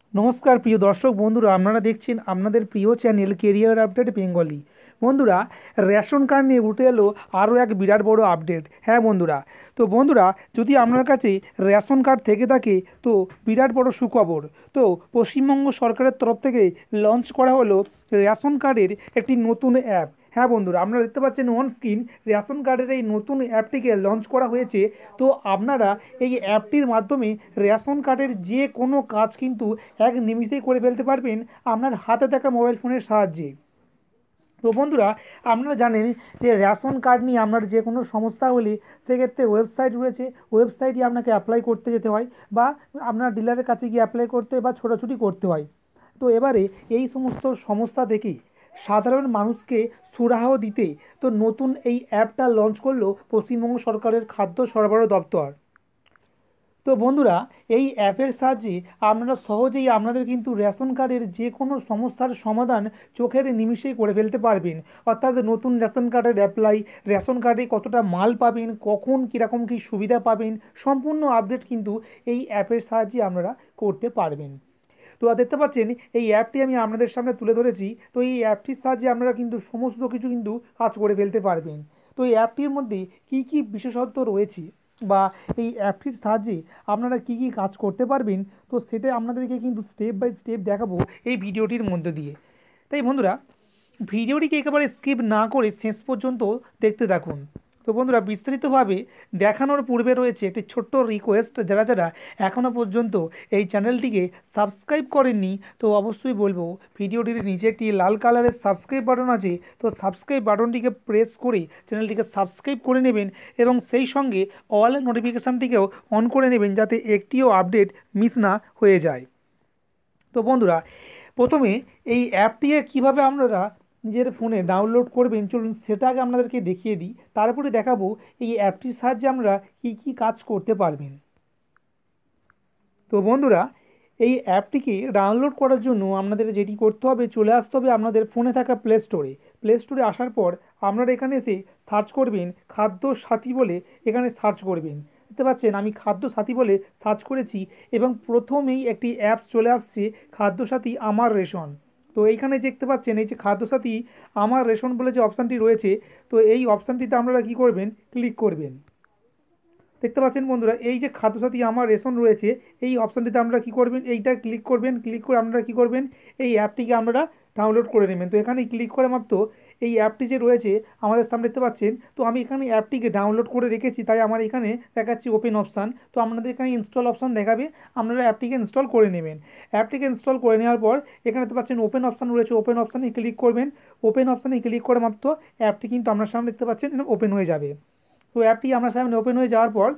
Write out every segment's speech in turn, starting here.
নমস্কার প্রিয় দর্শক বন্ধুরা, আপনারা দেখছেন আপনাদের প্রিয় চ্যানেল কেরিয়ার আপডেট বেঙ্গলি। বন্ধুরা, রেশন কার্ড নিয়ে উঠে এলো আরও এক বিরাট বড় আপডেট। হ্যাঁ বন্ধুরা, তো বন্ধুরা, যদি আপনার কাছে রেশন কার্ড থেকে থাকে তো বিরাট বড় সুখবর। তো পশ্চিমবঙ্গ সরকারের তরফ থেকে লঞ্চ করা হলো রেশন কার্ডের একটি নতুন অ্যাপ। হ্যাঁ বন্ধুরা, আপনারা দেখতে পাচ্ছেন অন স্ক্রিন রেশন কার্ডের এই নতুন অ্যাপটিকে লঞ্চ করা হয়েছে। তো আপনারা এই অ্যাপটির মাধ্যমে রেশন কার্ডের যে কোনো কাজ কিন্তু এক নিমিষেই করে ফেলতে পারবেন আপনার হাতে থাকা মোবাইল ফোনের সাহায্যে। তো বন্ধুরা, আপনারা জানেন যে রেশন কার্ড নিয়ে আপনার যে কোনো সমস্যা হলে সেক্ষেত্রে ওয়েবসাইট রয়েছে, ওয়েবসাইটে আপনাকে অ্যাপ্লাই করতে যেতে হয় বা আপনার ডিলারের কাছে গিয়ে অ্যাপ্লাই করতে হয় বা ছোটাছুটি করতে হয়। তো এবারে এই সমস্ত সমস্যা থেকে সাধারণ মানুষকে সুরাহা দিতে তো নতুন এই অ্যাপটা লঞ্চ করলো পশ্চিমবঙ্গ সরকারের খাদ্য সরবরাহ দপ্তর। তো বন্ধুরা, এই অ্যাপের সাহায্যে আপনারা সহজেই আপনাদের কিন্তু রেশন কার্ডের যে কোনো সমস্যার সমাধান চোখের নিমিষেই করে ফেলতে পারবেন। অর্থাৎ নতুন রেশন কার্ডের অ্যাপ্লাই, রেশন কার্ডে কতটা মাল পাবেন, কখন কীরকম কী সুবিধা পাবেন, সম্পূর্ণ আপডেট কিন্তু এই অ্যাপের সাহায্যে আপনারা করতে পারবেন। তো দেখতে পাচ্ছেন এই অ্যাপটি আমি আপনাদের সামনে তুলে ধরেছি। তো এই অ্যাপটির সাহায্যে আপনারা কিন্তু সমস্ত কিছু কিন্তু কাজ করে ফেলতে পারবেন। তো এই অ্যাপটির মধ্যে কী কী বিশেষত্ব রয়েছে বা এই অ্যাপটির সাহায্যে আপনারা কী কী কাজ করতে পারবেন, তো সেটা আপনাদেরকে কিন্তু স্টেপ বাই স্টেপ দেখাবো এই ভিডিওটির মধ্যে দিয়ে। তাই বন্ধুরা, ভিডিওটিকে একেবারে স্কিপ না করে শেষ পর্যন্ত দেখতে থাকুন। তো বন্ধুরা, বিস্তারিতভাবে দেখানোর পূর্বে রয়েছে একটি ছোট্ট রিকোয়েস্ট, যারা যারা এখনও পর্যন্ত এই চ্যানেলটিকে সাবস্ক্রাইব করেননি তো অবশ্যই বলবো ভিডিওটির নিচে একটি লাল কালারের সাবস্ক্রাইব বাটন আছে, তো সাবস্ক্রাইব বাটনটিকে প্রেস করে চ্যানেলটিকে সাবস্ক্রাইব করে নেবেন এবং সেই সঙ্গে অল নোটিফিকেশানটিকেও অন করে নেবেন যাতে একটিও আপডেট মিস না হয়ে যায়। তো বন্ধুরা, প্রথমে এই অ্যাপটিকে কীভাবে আপনারা নিজের ফোনে ডাউনলোড করবেন চলুন সেটা আগে আপনাদেরকে দেখিয়ে দিই, তারপরে দেখাবো এই অ্যাপটির সাহায্যে আমরা কী কী কাজ করতে পারবেন। তো বন্ধুরা, এই অ্যাপটিকে ডাউনলোড করার জন্য আপনাদের যেটি করতে হবে, চলে আসতে হবে আপনাদের ফোনে থাকা প্লে স্টোরে। প্লে স্টোরে আসার পর আপনারা এখানে এসে সার্চ করবেন খাদ্য সাথী বলে, এখানে সার্চ করবেন। দেখতে পাচ্ছেন আমি খাদ্য সাথী বলে সার্চ করেছি এবং প্রথমেই একটি অ্যাপস চলে আসছে খাদ্য সাথী আমার রেশন। তো এইখানে দেখতে পাচ্ছেন এই যে খাদ্য সাথী আমার রেশন বলে যে অপশানটি রয়েছে, তো এই অপশানটিতে আপনারা কী করবেন, ক্লিক করবেন। দেখতে পাচ্ছেন বন্ধুরা, এই যে খাদ্যসাথী আমার রেশন রয়েছে এই অপশানটিতে আপনারা কী করবেন, এইটা ক্লিক করবেন। ক্লিক করে আপনারা কী করবেন, এই অ্যাপটিকে আপনারা ডাউনলোড করে নেবেন। তো এখানে ক্লিক করে মাত্র এই অ্যাপটি যে রয়েছে আমাদের সামনে দেখতে পাচ্ছেন, তো আমি এখানে অ্যাপটিকে ডাউনলোড করে রেখেছি তাই আমার এখানে দেখাচ্ছি ওপেন অপশান। তো আপনাদের এখানে ইনস্টল অপশান দেখাবে, আপনারা অ্যাপটিকে ইনস্টল করে নেবেন। অ্যাপটিকে ইনস্টল করে নেওয়ার পর এখানে দেখতে পাচ্ছেন ওপেন অপশান রয়েছে, ওপেন অপশানে ক্লিক করবেন। ওপেন অপশানে ক্লিক করে মাত্র অ্যাপটি কিন্তু আপনার সামনে দেখতে পাচ্ছেন ওপেন হয়ে যাবে। তো অ্যাপটি আপনার সামনে ওপেন হয়ে যাওয়ার পর,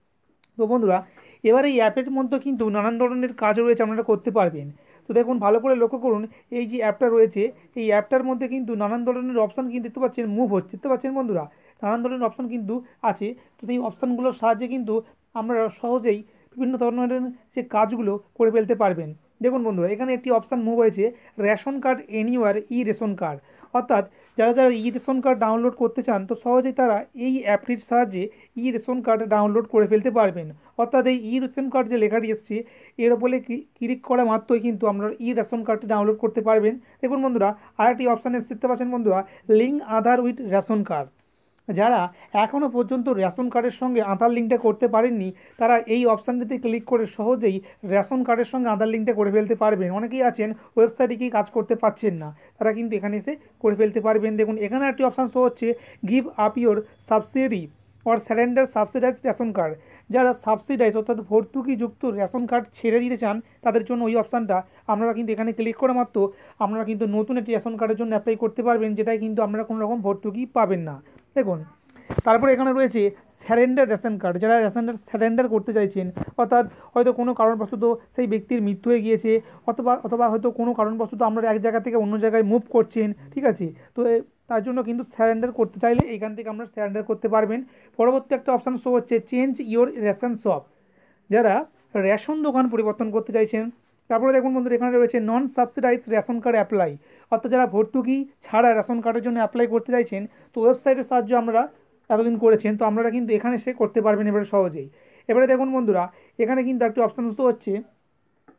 তো বন্ধুরা, এবার এই অ্যাপের মধ্যে কিন্তু নানান ধরনের কাজ রয়েছে আপনারা করতে পারবেন। তো দেখুন, ভালো করে লক্ষ্য করুন, এই যে অ্যাপটা রয়েছে এই অ্যাপটার মধ্যে কিন্তু নানান ধরনের অপশান কিন্তু দেখতে পাচ্ছেন মুভ হচ্ছে, দেখতে পাচ্ছেন বন্ধুরা, নানান ধরনের অপশান কিন্তু আছে। তো সেই অপশানগুলোর সাহায্যে কিন্তু আপনারা সহজেই বিভিন্ন ধরনের যে কাজগুলো করে ফেলতে পারবেন। দেখুন বন্ধুরা, এখানে একটি অপশান মুভ হয়েছে ration card anywhere e ration card. অর্থাৎ যারা যারা ই রেশন কার্ড ডাউনলোড করতে চান তো সহজেই তারা এই অ্যাপটির সাহায্যে ই রেশন কার্ড ডাউনলোড করে ফেলতে পারবেন। অর্থাৎ এই ই রেশন কার্ড যে লেখাটি এসছে এর উপরে ক্লিক করা মাত্রই কিন্তু আপনারা ই রেশন কার্ডটি ডাউনলোড করতে পারবেন। দেখুন বন্ধুরা, আরেকটি অপশান এসে দেখতে পাচ্ছেন বন্ধুরা, link Aadhaar with ration card. যারা এখনও পর্যন্ত রেশন কার্ডের সঙ্গে আধার লিঙ্কটা করতে পারেননি তারা এই অপশানটিতে ক্লিক করে সহজেই রেশন কার্ডের সঙ্গে আধার লিঙ্কটা করে ফেলতে পারবেন। অনেকেই আছেন ওয়েবসাইটে গিয়ে কাজ করতে পারছেন না, তারা কিন্তু এখানে এসে করে ফেলতে পারবেন। দেখুন এখানে একটি অপশান শো হচ্ছে give up your subsidy or surrender subsidized ration card. যারা সাবসিডাইজ অর্থাৎ ভর্তুকিযুক্ত রেশন কার্ড ছেড়ে দিতে চান তাদের জন্য ওই অপশানটা, আপনারা কিন্তু এখানে ক্লিক করে মাত্র আপনারা কিন্তু নতুন একটি রেশন কার্ডের জন্য অ্যাপ্লাই করতে পারবেন, যেটাই কিন্তু আপনারা কোনো রকম ভর্তুকি পাবেন না। দেখুন, তারপরে এখানে রয়েছে স্যারেন্ডার রেশন কার্ড। যারা রেশন স্যারেন্ডার করতে চাইছেন, অর্থাৎ হয়তো কোনো কারণবশত সেই ব্যক্তির মৃত্যু হয়ে গিয়েছে অথবা অথবা হয়তো কোনো কারণবশত আপনারা এক জায়গা থেকে অন্য জায়গায় মুভ করছেন, ঠিক আছে, তো তার জন্য কিন্তু স্যারেন্ডার করতে চাইলে এখান থেকে আপনারা স্যারেন্ডার করতে পারবেন। পরবর্তী একটা অপশান শো হচ্ছে চেঞ্জ ইওর রেশন শপ। যারা রেশন দোকান পরিবর্তন করতে চাইছেন। তারপরে দেখুন বন্ধুরা, এখানে রয়েছে non subsidize ration card apply. অর্থাৎ যারা ভর্তুকি ছাড়া রেশন কার্ডের জন্য অ্যাপ্লাই করতে চাইছেন তো ওয়েবসাইটের সাহায্যে আমরা এতদিন করেছেন, তো আপনারা কিন্তু এখানে সে করতে পারবেন এবারে সহজেই। এবারে দেখুন বন্ধুরা, এখানে কিন্তু একটি অপশান শো হচ্ছে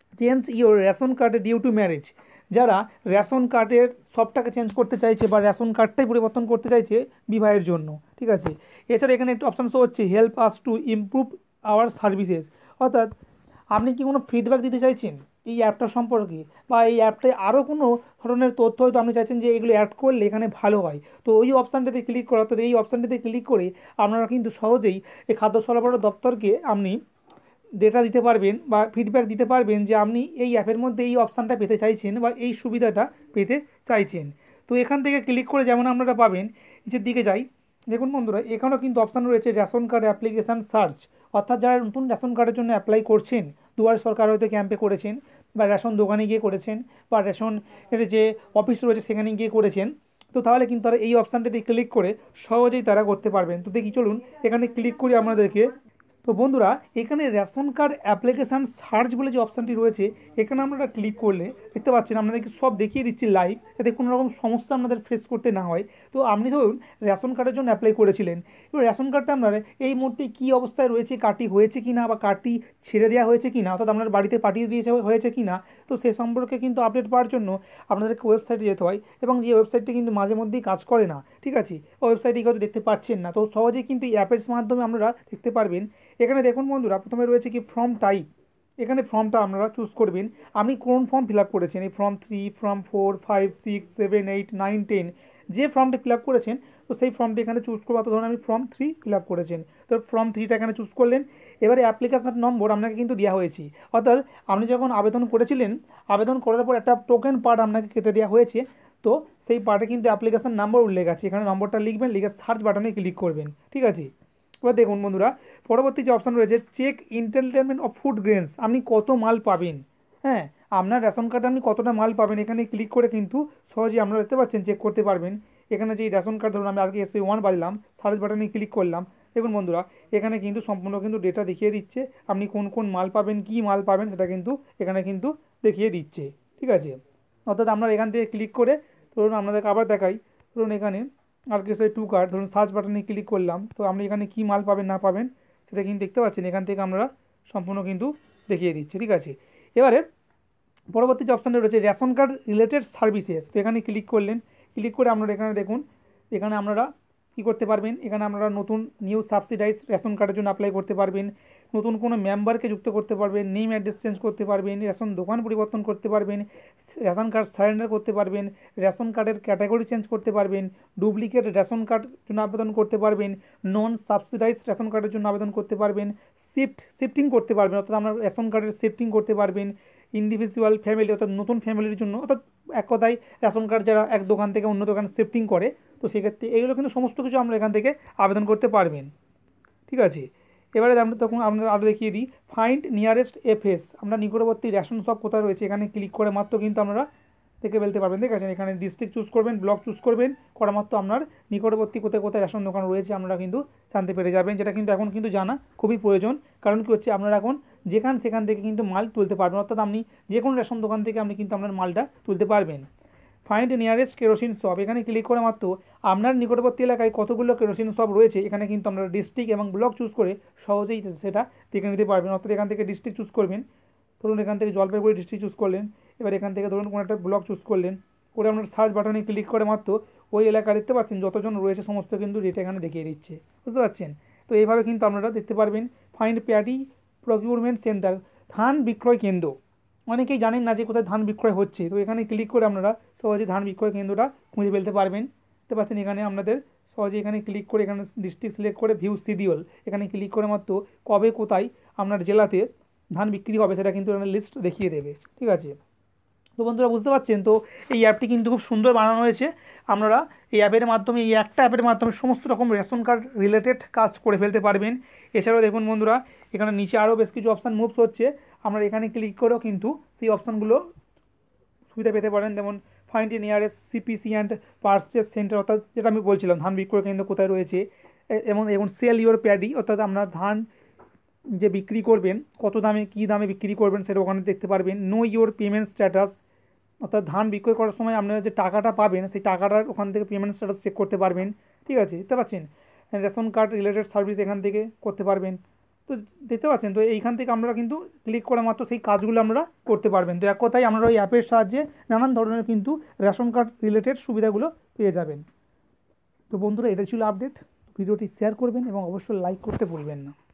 change your ration card due to marriage, যারা রেশন কার্ডের সবটাকে চেঞ্জ করতে চাইছে বা রেশন কার্ডটাই পরিবর্তন করতে চাইছে বিবাহের জন্য, ঠিক আছে। এছাড়া এখানে একটু অপশান শো হচ্ছে help us to improve our services, অর্থাৎ আপনি কি কোনো ফিডব্যাক দিতে চাইছেন এই অ্যাপটা সম্পর্কে, বা এই অ্যাপটায় আরও কোনো ধরনের তথ্য হয়তো আপনি চাইছেন যে এগুলো অ্যাড করলে এখানে ভালো হয়, তো ওই অপশানটাতে ক্লিক করা, অর্থাৎ এই অপশানটাতে ক্লিক করে আপনারা কিন্তু সহজেই এই খাদ্য সরবরাহ দপ্তরকে আপনি ডেটা দিতে পারবেন বা ফিডব্যাক দিতে পারবেন যে আপনি এই অ্যাপের মধ্যে এই অপশানটা পেতে চাইছেন বা এই সুবিধাটা পেতে চাইছেন। তো এখান থেকে ক্লিক করে যেমন আপনারা পাবেন, নিচের দিকে যাই, দেখুন বন্ধুরা এখানেও কিন্তু অপশান রয়েছে রেশন কার্ড অ্যাপ্লিকেশান সার্চ, অর্থাৎ যারা নতুন রেশন কার্ডের জন্য অ্যাপ্লাই করছেন, দুয়ারে সরকার হয়তো ক্যাম্পে করেছেন বা রেশন দোকানে গিয়ে করেছেন বা রেশন এর যে অফিস রয়েছে সেখানে গিয়ে করেছেন, তো তাহলে কিন্তু তারা এই অপশানটিতে ক্লিক করে সহজেই তারা করতে পারবেন। তো দেখি চলুন এখানে ক্লিক করি আপনাদেরকে। তো বন্ধুরা এখানে রেশন কার্ড অ্যাপ্লিকেশান সার্চ বলে যে অপশানটি রয়েছে, এখানে আপনারা ক্লিক করলে দেখতে পাচ্ছেন আপনাদেরকে সব দেখিয়ে দিচ্ছি লাইভ, যাতে কোনো রকম সমস্যা আপনাদের ফেস করতে না হয়। তো আপনি ধরুন রেশন কার্ডের জন্য অ্যাপ্লাই করেছিলেন, এবার রেশন কার্ডটা আপনার এই মুহূর্তে কী অবস্থায় রয়েছে, কার্ডটি হয়েছে কি না বা কার্ডটি ছেড়ে দেওয়া হয়েছে কি না, অর্থাৎ আপনার বাড়িতে পাঠিয়ে দিয়েছে হয়েছে কি না, তো সে সম্পর্কে কিন্তু আপডেট পাওয়ার জন্য আপনাদেরকে ওয়েবসাইটে যেতে হয়, এবং যে ওয়েবসাইটটি কিন্তু মাঝে মধ্যেই কাজ করে না, ঠিক আছে, ওয়েবসাইটটি হয়তো দেখতে পাচ্ছেন না, তো সহজেই কিন্তু এই অ্যাপের মাধ্যমে আপনারা দেখতে পারবেন। এখানে দেখুন বন্ধুরা প্রথমে রয়েছে কি ফর্ম টাইপ, এখানে ফর্মটা আপনারা চুজ করবেন আপনি কোন ফর্ম ফিল আপ করেছেন, এই ফর্ম 3, ফর্ম 4, 5, 6, 7, 8, 9, 10 যে ফর্মটা ফিল আপ করেছেন, তো সেই ফর্মটি এখানে চুজ করবো। তো ধরুন আমি ফর্ম 3 ফিল আপ করেছেন, তো ফর্ম 3টা এখানে চুজ করলেন। এবারে অ্যাপ্লিকেশান নম্বর আপনাকে কিন্তু দেওয়া হয়েছে, অর্থাৎ আপনি যখন আবেদন করেছিলেন, আবেদন করার পর একটা টোকেন পার্ট আপনাকে কেটে দেওয়া হয়েছে, তো সেই পার্টে কিন্তু অ্যাপ্লিকেশান নাম্বার উল্লেখ আছে, এখানে নম্বরটা লিখবেন, লিখে সার্চ বাটনে ক্লিক করবেন, ঠিক আছে। এবার দেখুন বন্ধুরা পরবর্তী যে অপশান রয়েছে check entertainment of food grains, আপনি কত মাল পাবেন, হ্যাঁ আপনার রেশন কার্ডে আপনি কতটা মাল পাবেন, এখানে ক্লিক করে কিন্তু সহজেই আপনারা দেখতে পাচ্ছেন চেক করতে পারবেন। এখানে যে রেশন কার্ড ধরুন আমি আজকে SC1 বাজলাম, সার্চ বাটনে ক্লিক করলাম, দেখুন বন্ধুরা এখানে কিন্তু সম্পূর্ণ কিন্তু ডেটা দেখিয়ে দিচ্ছে, আপনি কোন কোন মাল পাবেন, কী মাল পাবেন সেটা কিন্তু এখানে কিন্তু দেখিয়ে দিচ্ছে, ঠিক আছে। অর্থাৎ আমরা এখান থেকে ক্লিক করে ধরুন আপনাদেরকে আবার দেখাই, ধরুন এখানে আর কি সেই 2 কার্ড, ধরুন সার্চ বাটনে ক্লিক করলাম, তো আপনি এখানে কী মাল পাবেন না পাবেন সেটা কিন্তু দেখতে পাচ্ছেন, এখান থেকে আমরা সম্পূর্ণ কিন্তু দেখিয়ে দিচ্ছি, ঠিক আছে। এবারে পরবর্তী যে অপশানটা রয়েছে রেশন কার্ড রিলেটেড সার্ভিসেস, তো এখানে ক্লিক করলেন, ক্লিক করে আপনারা এখানে দেখুন, এখানে আপনারা কী করতে পারবেন, এখানে আপনারা নতুন নিউ সাবসিডাইজ রেশন কার্ডের জন্য অ্যাপ্লাই করতে পারবেন, নতুন কোনো মেম্বারকে যুক্ত করতে পারবেন, নেম অ্যাড্রেস চেঞ্জ করতে পারবেন, রেশন দোকান পরিবর্তন করতে পারবেন, রেশন কার্ড সারেন্ডার করতে পারবেন, রেশন কার্ডের ক্যাটাগরি চেঞ্জ করতে পারবেন, ডুপ্লিকেট রেশন কার্ড জন্য আবেদন করতে পারবেন, নন সাবসিডাইজ রেশন কার্ডের জন্য আবেদন করতে পারবেন, শিফটিং করতে পারবেন, অর্থাৎ আপনার রেশন কার্ডের শিফটিং করতে পারবেন, ইন্ডিভিজুয়াল ফ্যামিলি অর্থাৎ নতুন ফ্যামিলির জন্য, অর্থাৎ এক কথায় রেশন কার্ড যারা এক দোকান থেকে অন্য দোকানে শিফটিং করে, তো সেক্ষেত্রে এগুলো কিন্তু সমস্ত কিছু আমরা এখান থেকে আবেদন করতে পারবেন, ঠিক আছে। এবারে আমরা তখন আপনারা আরও দেখিয়ে দিই ফাইন্ড নিয়ারেস্ট এফএস, আমরা নিকটবর্তী রেশন শপ কোথায় রয়েছে এখানে ক্লিক করে মাত্র কিন্তু আপনারা দেখে ফেলতে পারবেন, ঠিক আছে। এখানে ডিস্ট্রিক্ট চুজ করবেন, ব্লক চুজ করবেন, করা মাত্র আপনার নিকটবর্তী কোথায় কোথায় রেশন দোকান রয়েছে আপনারা কিন্তু জানতে পেরে যাবেন, যেটা কিন্তু এখন কিন্তু জানা খুবই প্রয়োজন, কারণ কি হচ্ছে আপনারা এখন সেখান থেকে কিন্তু মাল তুলতে পারবেন, অর্থাৎ আপনি যে কোনো রেশন দোকান থেকে আপনি কিন্তু আপনার মালটা তুলতে পারবেন। ফাইন্ড নিয়ারেস্ট কেরোসিন শপ, এখানে ক্লিক করে মাত্র আপনার নিকটবর্তী এলাকায় কতগুলো কেরোসিন শপ রয়েছে এখানে কিন্তু আপনারা ডিস্ট্রিক্ট এবং ব্লক চুজ করে সহজেই সেটা দেখে নিতে পারবেন, অর্থাৎ এখান থেকে ডিস্ট্রিক্ট চুজ করবেন, ধরুন এখান থেকে জলপাইগুড়ি ডিস্ট্রিক্ট চুজ করলেন, এবার এখান থেকে ধরুন কোনো একটা ব্লক চুজ করলেন, করে আপনার সার্চ বাটনে ক্লিক করে মাত্র ওই এলাকা দেখতে পাচ্ছেন যতজন রয়েছে সমস্ত কিন্তু ডেটা এখানে দেখিয়ে দিচ্ছে, বুঝতে পারছেন। তো এইভাবে কিন্তু আপনারা দেখতে পারবেন। ফাইন্ড প্যাডি প্রকিউরমেন্ট সেন্টার, ধান বিক্রয় কেন্দ্র, অনেকেই জানেন না যে কোথায় ধান বিক্রয় হচ্ছে, তো এখানে ক্লিক করে আপনারা সহজে ধান বিক্রয় কেন্দ্রটা খুঁজে ফেলতে পারবেন, দেখতে পাচ্ছেন এখানে আপনাদের সহজে এখানে ক্লিক করে এখানে ডিস্ট্রিক্ট সিলেক্ট করে ভিউ শিডিউল, এখানে ক্লিক করে মাত্র কবে কোথায় আপনার জেলাতে ধান বিক্রি হবে সেটা কিন্তু এখানে লিস্ট দেখিয়ে দেবে, ঠিক আছে। তো বন্ধুরা বুঝতে পারছেন, তো এই অ্যাপটি কিন্তু খুব সুন্দর বানানো হয়েছে, আপনারা এই অ্যাপের মাধ্যমে এই একটা অ্যাপের মাধ্যমে সমস্ত রকম রেশন কার্ড রিলেটেড কাজ করে ফেলতে পারবেন। এছাড়াও দেখুন বন্ধুরা এখানে নিচে আরও বেশ কিছু অপশান মুভস হচ্ছে, আমরা এখানে ক্লিক করেও কিন্তু সেই অপশানগুলো সুবিধা পেতে পারেন, যেমন find nearest CPC and purchase centre, অর্থাৎ যেটা আমি বলছিলাম ধান বিক্রয় কেন্দ্র কোথায় রয়েছে, এবং সেল ইওর প্যাডি, অর্থাৎ আপনার ধান যে বিক্রি করবেন কত দামে কী দামে বিক্রি করবেন সেটা ওখানে দেখতে পারবেন। নো ইওর পেমেন্ট স্ট্যাটাস, অর্থাৎ ধান বিক্রয় করার সময় আপনারা যে টাকাটা পাবেন সেই টাকাটার ওখান থেকে পেমেন্ট স্ট্যাটাস চেক করতে পারবেন, ঠিক আছে, দেখতে পাচ্ছেন। রেশন কার্ড রিলেটেড সার্ভিস এখান থেকে করতে পারবেন, তো দেখতে পাচ্ছেন, তো এইখান থেকে আপনারা কিন্তু ক্লিক করে মাত্র সেই কাজগুলো আপনারা করতে পারবেন। তো এক কথায় আপনারা ওই অ্যাপের সাহায্যে নানান ধরনের কিন্তু রেশন কার্ড রিলেটেড সুবিধাগুলো পেয়ে যাবেন। তো বন্ধুরা, এটা ছিল আপডেট। ভিডিওটি শেয়ার করবেন এবং অবশ্যই লাইক করতে ভুলবেন না।